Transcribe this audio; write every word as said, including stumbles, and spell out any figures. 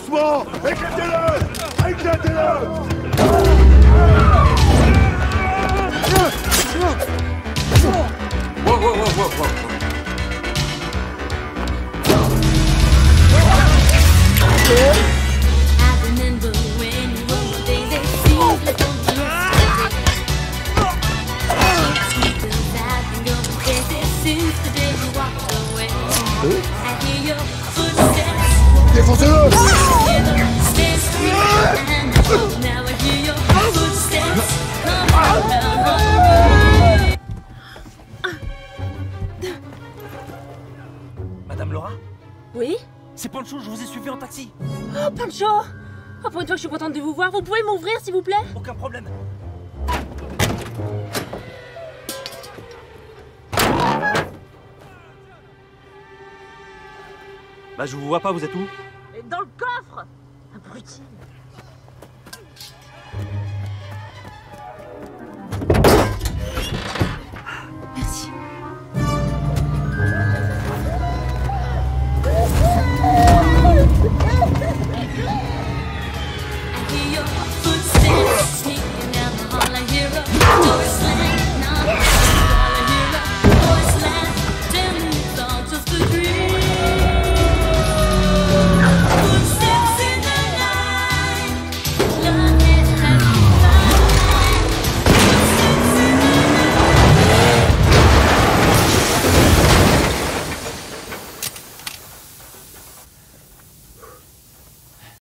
doucement. Éclatez-le. Éclatez-le. Wow, wow, wow, wow, wow. Défoncez-le. Madame Laura? Oui? C'est Pancho, je vous ai suivi en taxi. Oh, Pancho! Oh, pour une fois que je suis contente de vous voir, vous pouvez m'ouvrir, s'il vous plaît? Aucun problème. Bah je vous vois pas, vous êtes où? Dans le coffre! Abruti!